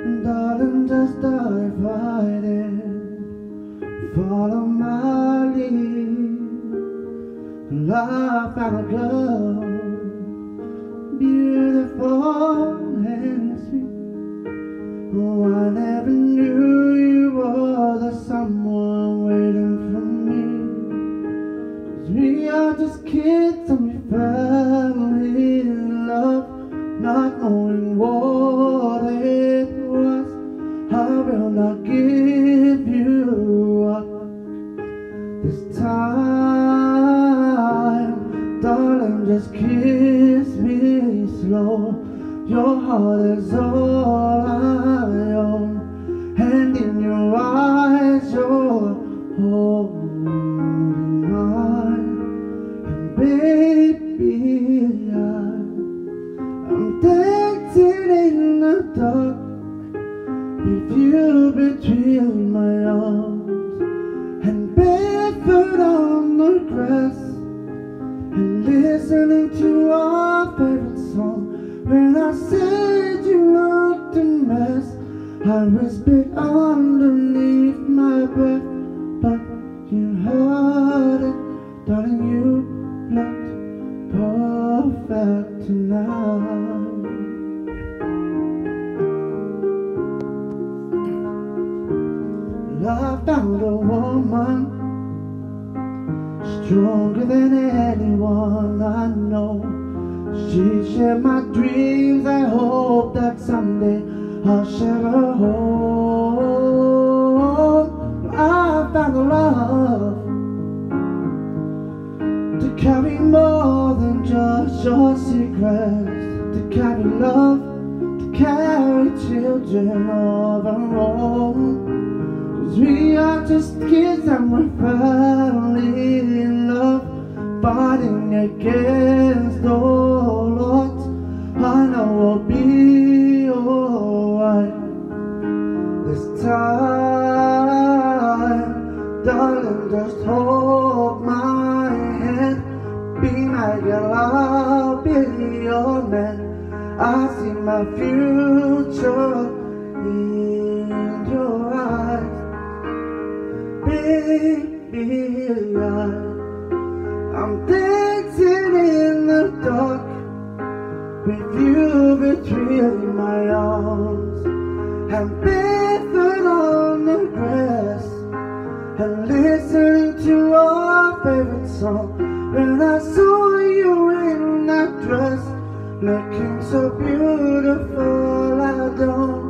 Darling, just dive right in, follow my lead. I found a girl, beautiful and sweet. Oh, I never knew you were the someone waiting for me. 'Cause we are just kids and we fell in love, not knowing what it was. I will not give you up this time. Darling, just kiss me slow. Your heart is all I own, and in your eyes you're holding mine. And baby, I'm dancing in the dark with you between my arms, and barefoot on the grass, and listening to our favorite song. When I said you looked a mess, I whispered underneath my breath, but you heard it, darling. You looked perfect tonight. I found a woman stronger than anyone I know. She shared my dreams. I hope that someday I'll share her home. I found a love to carry more than just your secrets, to carry love, to carry children of our own. 'Cause we are just kids and we're finally in love, fighting against all odds. I know we'll be alright this time. Darling, just hold my hand. Be my girl, I'll be your man. I see my future in your eyes. Baby, I'm dancing in the dark with you between my arms, and barefoot on the grass, and listening to our favorite song. When I saw you in that dress, looking so beautiful, I don't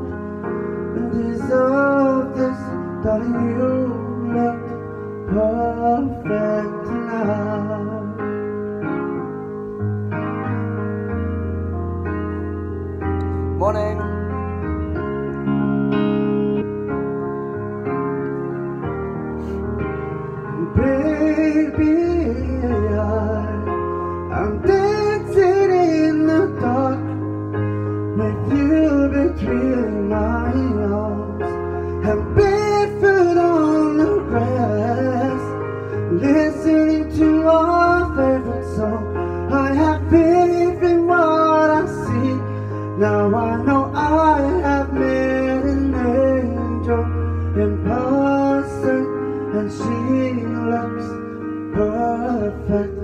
deserve this, darling. You looked perfect tonight. Morning. Baby, I'm dancing in the dark with you between my arms, and barefoot on the grass, listening to our favorite song. I have faith in what I see. Now I know I have met an angel in person, and she looks perfect.